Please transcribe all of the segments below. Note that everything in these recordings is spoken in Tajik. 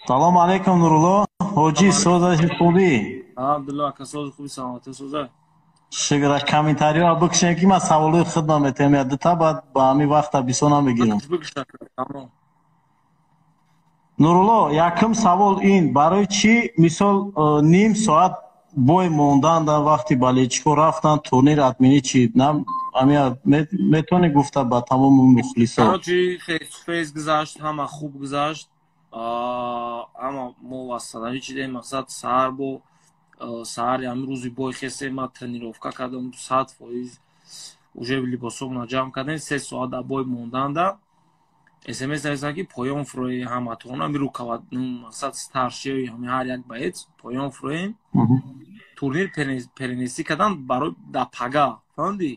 Салом алейкум, Нурулло. Ҳоҷӣ созаши хубӣ? Alhamdulillah, kasoz خوبی سلامتی سوزه. Шукр. Комментариҳоро бикушем ки ман саволои худам метавонам ядата баъд ба ҳамин вақта бисёр намегирам. بگش tamam. Нурулло, якум савол ин барои чӣ мисол ним соат бой мондан дар вақти балечко рафтан турнир админӣ чӣ нам амия метавонӣ гуфта ба тамоми мухлисо. Короче, фейс гузашт, ҳама хуб гузашт. Ама мо вассалами чидем мақсад саҳар бо саҳари амрӯзи бой хесе ма тренировка кардам 100%. Уже либосомро ҷамъ кардем 3 соат дар бой монданда. SMS айзан ки поён фурӯи ҳаматона мирукавад мақсад старшиёи ҳами ҳар як боец поён фурӯем. Турнир перенеси кардан барои да пага. Фаҳмидӣ?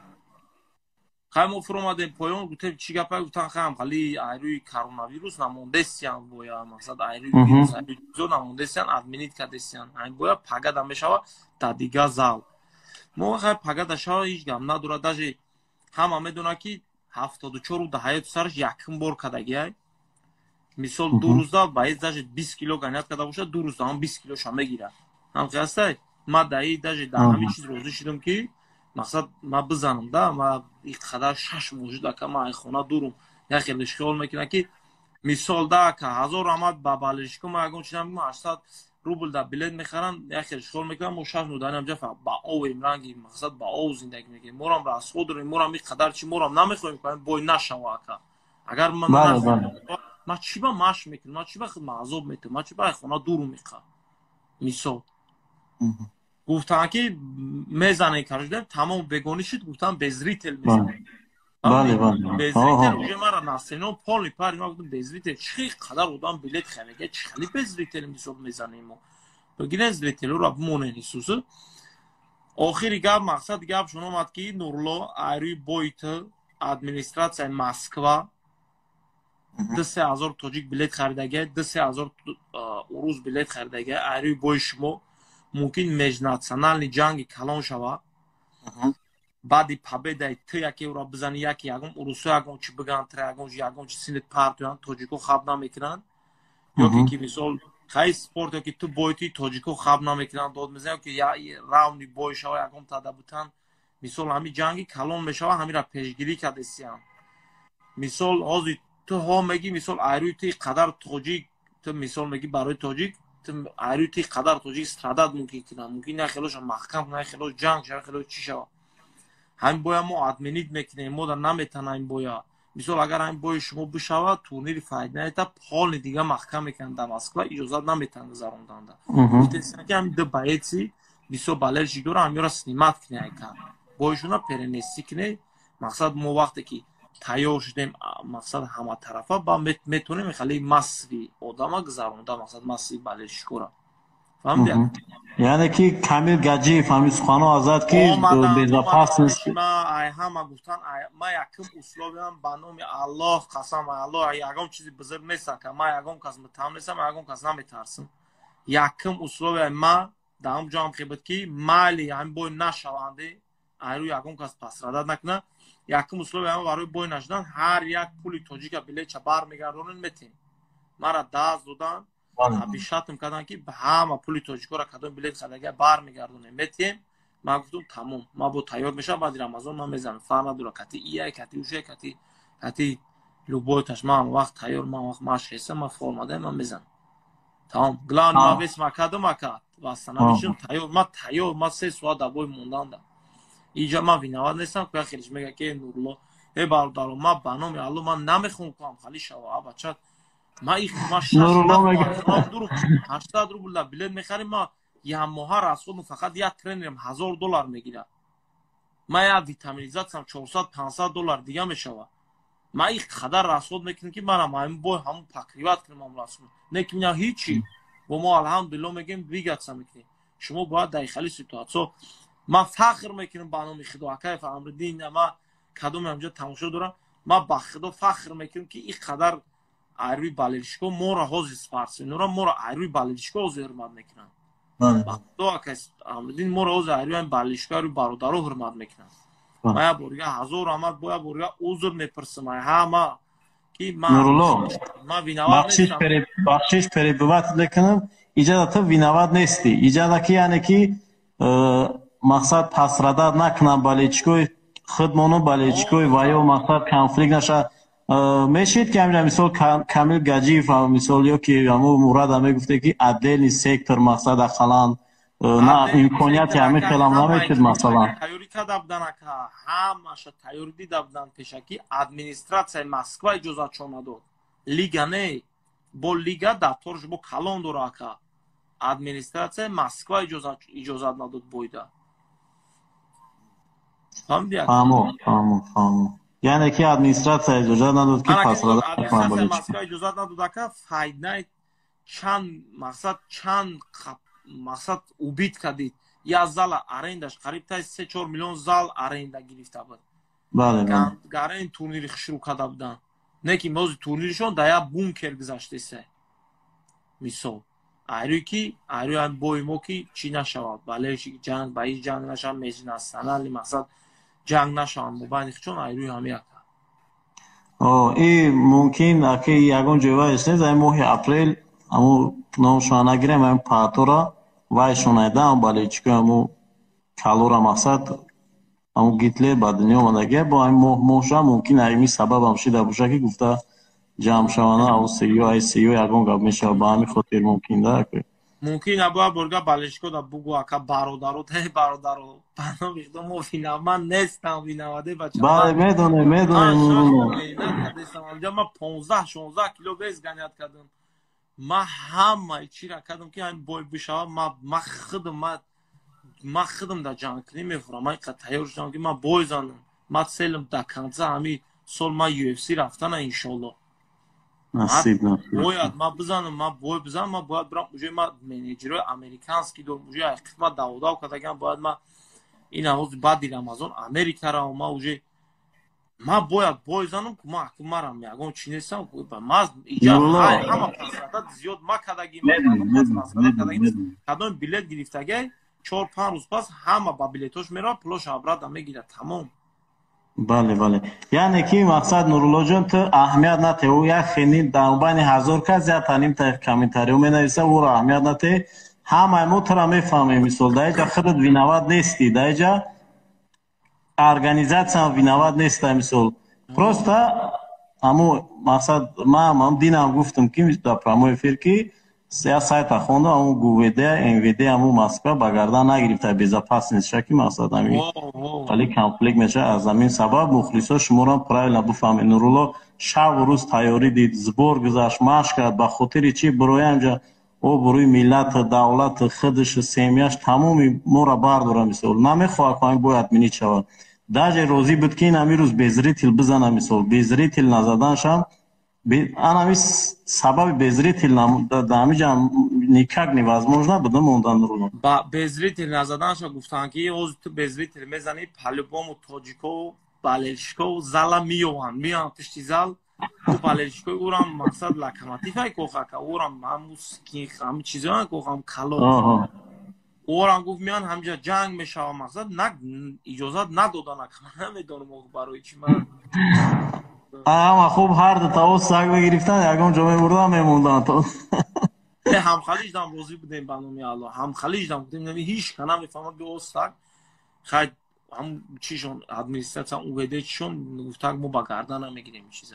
Хаймо фуромадем поён гуфтем чӣ гапа гуфтан хаам хали айрӯи коронавирус намондесиян боя мақсад айрӯи вирус айрӯи чизо намондесиян админит кардесиян ҳам боя пага да мешава да дига зал. Мо хай пага да шава ҳеҷ гап надора даже ҳама медона ки 74 да ҳаёти сараш якум бор кардагиай. Мисол ду рӯзда боец даже 20 кило ганят карда бошад ду рӯзда ҳам 20 килоша мегира. Ҳам хастай ма даи даже да ҳамин чиз розӣ шудам ки мақсад ма бизанам да ма иққадар 6 мавҷуда ка ма айхона дурум я хелеш хиёл мекунам ки мисол да ка 1000 омад ба балешко ма ягон чиз намегӯям 800 рубл да билет мехарам я хелеш хиёл мекунам мо 6 муданам ҷафа ба овем ранги мақсад ба ов зиндагӣ мекунем морам расход дорем морам иққадар чи морам намехоҳем ки бой нашава ака агар ма чӣ ба маш мекунам ма чӣ ба худ азоб метавам ма чӣ ба айхона дурум иқа мисол гуфтан ки мезанем каридем тамом бегонӣ шуд гуфтан без зритель мезанем без зритель уже мара насенон полный парень ма гуфтам без зритель чӣ қадар одам билет харида чӣ хали без зритель мисол мезанем мо бигирен зрителҳоро бимонен исуса охири гап мақсад гап шуно омад ки Нурло айрӯи бойт администратсияи Москва 2000 тоҷик билет харидагия 2000 урус билет харидагия айрӯи бои шумо мумкин межнационални ҷанги калон шава баъди победаи ту якеро бизани яки ягон урусо ягон чи биган тра ягон чи синет партоян тоҷико хаб намекунанд ёки ки мисол хай спорт ёки ту бойти тоҷико хаб намекунанд дод мезананд ки раунди бой шава ягон тада бутан мисол ҳами ҷанги калон мешава ҳамира пешгирӣ кардесиян мисол ҳозир ту ҳо меги мисол айрӯи ту қадар тоҷик ту мисол меги барои тоҷик айрӯи ту қадар тоҷик страдад мумкин кунад мумкин я хелоша маҳкам кунад я хелош ҷанг шава хелош чӣ шава ҳамин боя мо админит мекунем мо дар наметанам боя мисол агар ҳамин бои шумо бишава турнири файднаета полни дига маҳкам мекунанд дар Москва иҷозат наметан гузаронданда гуфтесиян ки ҳамин ду боеци бисёр балерши дора ҳамиёра снимат кунед айка боишуна перенеси кунед мақсад мо вақте ки тайёр шудем мақсад ҳама тарафа ба метонем хали массиви одама гузаронда мақсад массиви балершикора фаҳмидӣ яъне ки Камил Гаджиев ҳамин суханҳо азад ки безопасност ай ҳама гуфтан ма якум условиям ба номи Аллоҳ қасам Аллоҳ ягон чизи бузург неста ка ма ягон кас мутам нестам ягон кас наметарсам якум условия ма дар ҳам ҷо ҳам хебуд ки майли ҳамин бой нашаванде айрӯ ягон кас пасрадад накуна якум условия ма барои бой нашудан ҳар як пули тоҷика билетча бармегардонем метем мара даст додан абишатм кардан ки ҳама пули тоҷикора кадом билет харидаги бармегардонем метем ман гуфтам тамом ма бо тайёр мешавам баъди рамазон ман мезанам фарқ надора кати ияй кати ушай кати любойташ ман вақт тайёр ман вақт маш хесам ман формадай ман мезанам тамом глан ма вес макадам акад вастанамишин тайёр ма 3 соат дар бой монданда иҷа ман виноват нестам ки хелиш мега ки Нурло бародаро ма ба номи Аллоҳ ман намехоҳам кунам хали шава бача ма 800 рубл да билет мехарим ма як моҳа расходам фақат як тренерам $1000 мегирад ма як витаминизатсиям $400-500 дига мешава ма ин қадар расход мекунам ки манам ҳамин бой ҳамун покриват кунам ҳам расход не ки меня ҳичи бо мо алҳамдулилло мегем двигаться мекунем шумо бояд дар хали ситуатсия ма фахр мекунам ба номи Худо Акаев Амриддин ма кадоме ҳамҷо тамошо дорам ма ба Худо фахр мекунам ки ин қадар айрӯи балеришко мора ҳозир спортсменора мора айрӯи балеришко ҳозир ҳурмат мекунанд ба Худо Акаев Амриддин мора ҳозир айрӯи балеришко айрӯи бародаро ҳурмат мекунанд ма як борга 1000 омад бо як борга узр мепирсам ҳама ки Нурулло, ман виноват нестам. бахшиш перебиват лекинам иҷода ту виноват нести. Иҷода ки яъне ки мақсад пасрадад накунам балечкои худмону балечкои ва ё мақсад конфликт наша. Мешид ки ҳамҷа мисол Камил Гаджиев мисол ё ки ҳамун Мурад мегуфте ки отдельный сектор мақсад ақаллан на имконияти ҳамин хелам наметид масалан. Тайёрӣ карда буданд ака, ҳамаша тайёрӣ дида буданд пешакӣ администратсияи Москва иҷозатшон надод. Лига не, бо лига дафторш бо калон дора ака. Администратсияи Москва иҷозат надод бойда. Фаҳмидӣ ака? Фаҳмам. Яъне ки администратсия иҷозат надод ки пасрада администратсияи Москва иҷозат надод ака, файдаи чанд мақсад убид кардид. Я зала арендаш қариб та 3-4 миллион зал аренда гирифта буд. Бале. Гарен турнири хушрӯ карда буданд. Не ки мози турниришон да я бункер гузаштесе. Мисол. Айрӯи бои мо ки чӣ нашавад. Балеши ҷанг, ба ҳеҷ ҷанг нашавад, межнационали мақсад ҷанг нашавад. Мобайни хичон айрӯи ҳами ака. Мумкин аки ягон ҷойва эснез ай моҳи апрел аму номшона нагирем ам патора вай шонайда ам балечко аму калора мақсад аму Гитлер ба дунё омадаги бо ам моҳша мумкин айми сабаб ам шида боша ки гуфта ҷамъшавана ав сеё ягон гап мешава ба ҳамин хотир мумкин да ака. Мумкин абоя бурга балечко да бугу ака бародаро пано мехдом мо виноват нестам виноваде бача. Бале медонем. Ҷа ма 15-16 кило вес ганият кардам. Ма ҳамаи чира кардам ки ҳам бой бишава ма худам да ҷангкунӣ мефурам. Ман иқа тайёр шудам ки ма бой занам. Ма целым да конца ҳами сол ма UFC рафтана иншолло. Насиб. Бояд ма бизанам, ма бой бизанам, ма бояд бирам уҷои ма менеҷерҳои американски дорам. Уҷои қисмат даводав кардагам бояд ма ин ҳавози баъди Рамазон Америка равам. Ма уҷои ма бояд бой занам ки ма марам ягон чӣ нестам. Ма иҷа ҳама пасрадад зиёд ма кардагим. Кадом билет гирифтагай 4-5 рӯз пас ҳама ба билетош меравад, пулош абрада мегирад тамом. Бале. Яъне ки мақсад Нурулло ҷон ту аҳамият нате ӯ як хини дар байни ҳазор кас я таним та комментариё менависа ӯро аҳамият нате. Ҳамаи мо туро мефаҳмем мисол дар ҷа худат виноват нести, дар ҷа организатсияам виноват неста мисол. Просто ҳамо мақсад ман динам гуфтам ки дар прямой эфир ки я сайта хондам ҳамун ГУВД, МВД ҳамун Москва ба гардан нагирифта безопасность шаки мақсад ҳамин вале конфликт меша аз ҳамин сабаб мухлисо шуморо правилно бифаҳмед. Нурулло шабу рӯз тайёрӣ дид, збор гузашт, машқ кард ба хотири чӣ бурӯи ҳамҷа обрӯи миллату давлату худушу семьяш тамоми моро бардора мисол. Намехоҳад ки ҳамин бой отменит шавад. Даже розӣ буд ки ин ҳамин рӯз безритил бизана мисол. Безритил назаданшам ҳамин сабаби безритил ҳамиҷа никак невозможно буд мондан Нурулло. Ба безритил назаданша гуфтанд ки ҳозир ту безритил мезанӣ по-любому тоҷикову балешкову зала миёванд пишти зал ӯ балешкови ӯрам мақсад локомотивай кохака ӯрам ҳамин чизоян кохам кало ӯрам гуфт миён ҳамҷа ҷанг мешава мақсад иҷозат надодан ака ман намедонам барои чӣ ман ама хуб ҳар ду тавос саг мегирифтан ягон ҷо мебурдан мемонданд то ҳамхалиҷдам розӣ будем ба номи Алло ҳамхалиҷдам гуфтем ҳеҷ ка намефаҳмад биё саг хай ҳам чишон администратсия УВД чишон гуфтак мо ба гардан намегирем чиза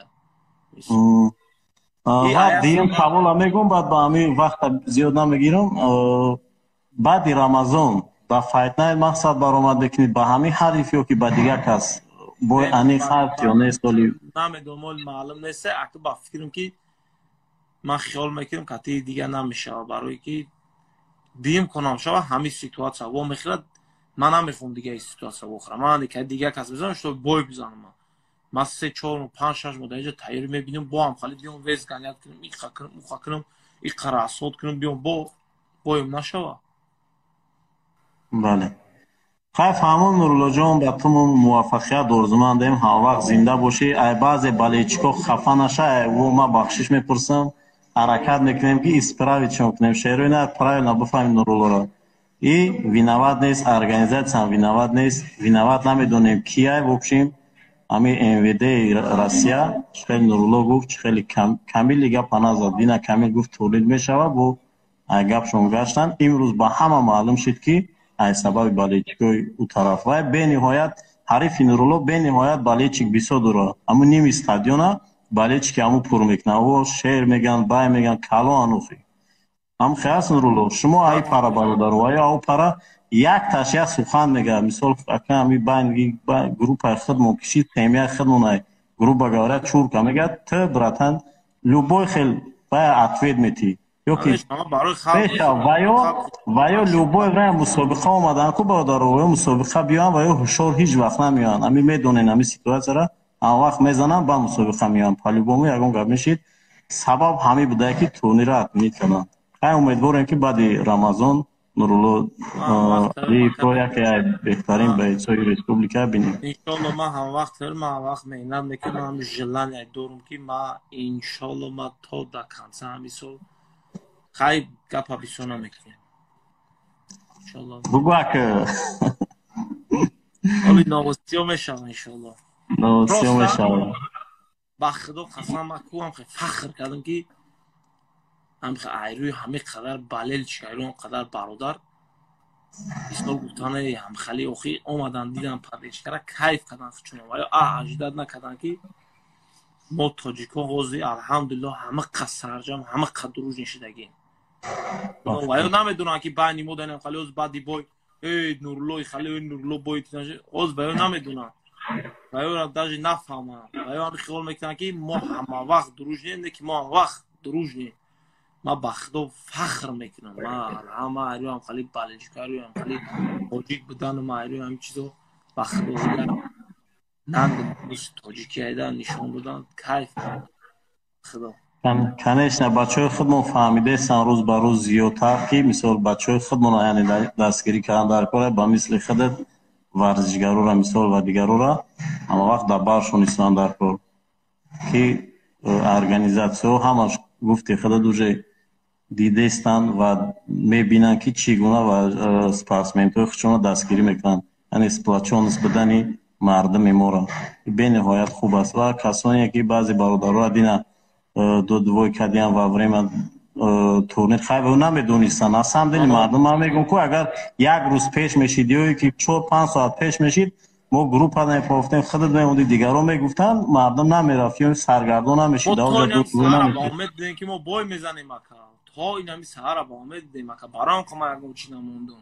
дием савола мегум баъд ба ҳамин вақта зиёд намегирам. баъди Рамазон ба файтнай мақсад баромад мекунед ба ҳамин ҳариф ё ки ба дигар кас бой аниқ ҳаст ё не соли намедонам маълум нест ака ба фикрам ки ман хиёл мекунам кати дига намешава барое ки дим конам шава ҳамин ситуатсия во мехирад ман намехоҳам дига ин ситуатсия вохӯрам ман ка дига кас бизанам што бой бизанам ман 3-4-5-6 мода инҷа тайёрӣ мебинам бо ҳам хали биём вез ганият кунам иқа кунам уқа кунам иқа расод кунам биём боем нашава. Бале хайф ҳамон Нурулло ҷон ба ту муваффақият орзумандем ҳам вақт зинда бошӣ. ай баъзе балечко хафа наша во ма бахшиш мепурсам ҳаракат мекунем ки исправитшон кунем шерои на правилно бифаҳмем Нуруллоро и виноват нест организатсияам виноват нест виноват намедонем кияй в общем ами МВД Россия хеле Нурулло гуфт хеле Камили гапа назад. Дина Камил гуфт тавлид мешава бо гапшон гаштанд. имрӯз ба ҳама маълум шуд ки аз сабаби балечикои у тараф ва бениҳоят ҳарифи Нурулло бениҳоят балечик бисёр дора. аму ними стадиона балечики аму пур мекунад. о шер меган, бай меган, кало анухи. ам хас Нурулло шумо ай пара бародаро ай ав пара як ташя сухан мега. мисол ака ами байни группа хидмон киши темия хидмон группа гавра чурка мега т братан любой хел бай ответ мети. ёки пеша ваё любой вра мусобиқа омадан ку бародаро ваё мусобиқа биён ваё ҳушор ҳеҷ вақт намеён. ами медонен ами ситуатсияра ан вақт мезанам ба мусобиқа меён. по-любому ягон гап мешид. сабаб ҳамин будае ки турнира отменид карданд. хай умедворем ки баъди рамазон Нурулло яке беҳтарин боисои республика бинем. иншолло ман ҳамвақт меҳнат мекунам. желание дорам ки ман иншолло ман то до конца ҳамин сол хай гапа бисёр намекунем. иншолло бугу ака оли новостиҳо мешава. иншолло новостиҳо мешава. ба худо қасам ман кӯам хеле фахр кардам ки айрӯи ҳамин қадар балелчикайрӯ ҳам қадар бародар бисёр гуфтане ҳамхали охӣ омадан дидам падешкара кайф кардан чунон ваё аждад накардан ки мо тоҷикон ҳозир алҳамдулилло ҳама қад сарҷам ҳама қад дружни шидагем. ваё намедонам ки байни мо данем хали ҳоз баъди бой Нуруллои хали Нурулло бой ҳоз ваё намедонам. ваёра даже нафаҳмам. ваё ҳами хиёл мекунам ки мо ҳама вақт дружнем не ки мо ҳама вақт дружнем. ман ба худо фахр мекунам. ман ҳама айрӯ ҳам хали балечикарӯ ҳам хали тоҷик будану ман айрӯ ҳамин чизо ба худо нанг тоҷики айда нишон додан кайф худо. конечно бачаҳои худмон фаҳмидаестанд рӯз ба рӯз зиёдтар ки мисол бачаҳои худмон яъне дастгирӣ кардан дар кора ба мисли худат варзишгарора мисол ва дигарора ҳама вақт дар баршон истанд дар кор ки организатсияҳо ҳамаш гуфти худат уже дидаистанд ва мебинанд ки чӣ гуна ва спортсменҳои худшонро дастгирӣ мекунанд. яъне сплоченность будани мардуми моро бениҳоят хуб аст ва касоне ки баъзе бародарҳо дина додвой кардиам во время турнир хайва намедонистанд. аз самдили мардум ман мегӯям ку агар як рӯз пеш мешид ё ки 4-5 соат пеш мешид мо группа мепофтем худат мемонди дигарон мегуфтанд мардум намерафт ё саргардон намешид. ки мо бой мезанем ака то инами саҳара ба омед дидем ака барам қама ягон чи намондум.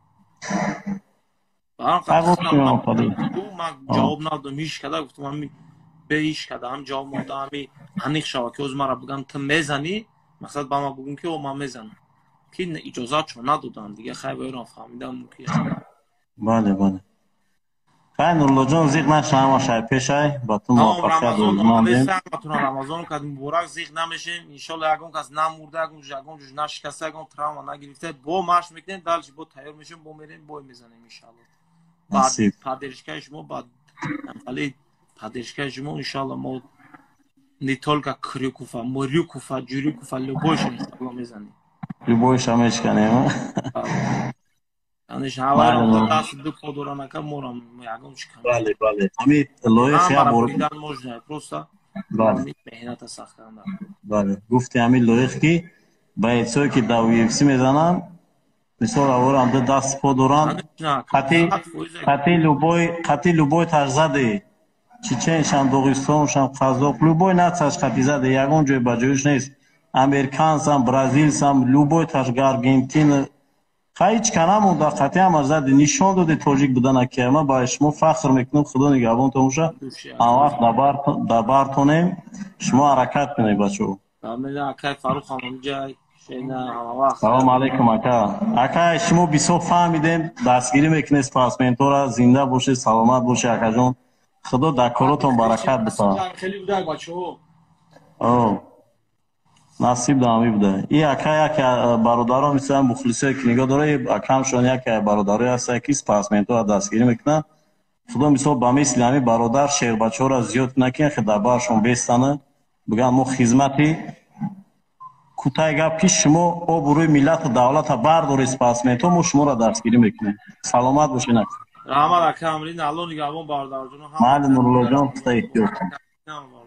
барам ман ҷавоб надодам. иш када гуфтам ҳамин беиш када ҳам ҷавоб надодам. ҳамин аниқ шава ки ҳозир мара бигӯям ту мезанӣ мақсад ба ман бигӯм ки ман мезанам ки иҷозатшо надодам дига хай ваёрам фаҳмидам ки бале бале. хай Нуруллоҷон зиқ наша ҳамашай пешай ба ту муваффақият орзумандем. рамазону кад муборак зиқ намешем. иншолло ягон кас намурда ягон ҷош нашикаста ягон травма нагирифта бо маш мекунем далчи бо тайёр мешем бо мерем бой мезанем иншалло. баъд поддержкаи шумо баъд али поддержкаи шумо иншалло мо не только Крюкова, Морюкова, Джурюкова, любойша иншалло мезанем. любойша мешканем. конечно ҳавайро даст ду подорам ака морам ягон чикам. бале бале. ҳамин лоиҳи абордан можно просто бале меҳната сахт кардан. бале гуфти ҳамин лоиҳ ки ба эцое ки дар UFC мезанам мисол аворам ду даст подорам қати любой тажзаде чеченшам доғистоншам қазоқ любой нацияш қати заде ягон ҷой ба ҷоиш нест. американсам бразилсам любой тажга аргентина ҳеҷ ка намонда қати ҳамаш заде нишон доде тоҷик будана ки ма ба шумо фахр мекунам. худо нигоҳбонтон боша. ҳама вақт дар бартонем. шумо ҳаракат кунед бачаҳо. салом алейкум ака. ака шумо бисёр фаҳмидем дастгирӣ мекунед спортсменҳоро. зинда бошед саломат бошед акаҷон. худо дар коротон баракат бисад. насиб дамӣ буда. И ака яке бародарон мисалан мухлисои ки нигоҳ дора акамшон яке бародарое ҳаста ки спортсменҳоро дастгирӣ мекунад. худо мисол ба мисли ҳамин бародар шербачаҳоро зиёд накунад ки дар баршон бестана бигӯянд мо хизмати кӯтаҳи гап ки шумо обрӯи миллату давлата бардоред спортсменҳо мо шуморо дастгирӣ мекунем. саломат бошед. Rahmat akam, rin allo nigaron bardarjon. Mali Nurullo jon, xudo ehtiyotim.